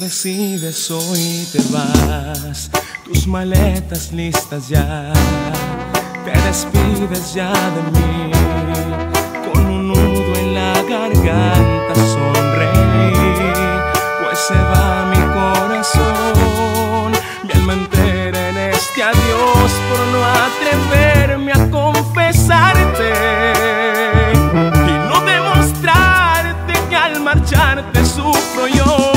decides hoy te vas, tus maletas listas ya, te despides ya de mí, con un nudo en la garganta sonreír, pues se va mi corazón, mi alma entera en este adiós por no atreverme a confesarte y no demostrarte que al marcharte sufro yo.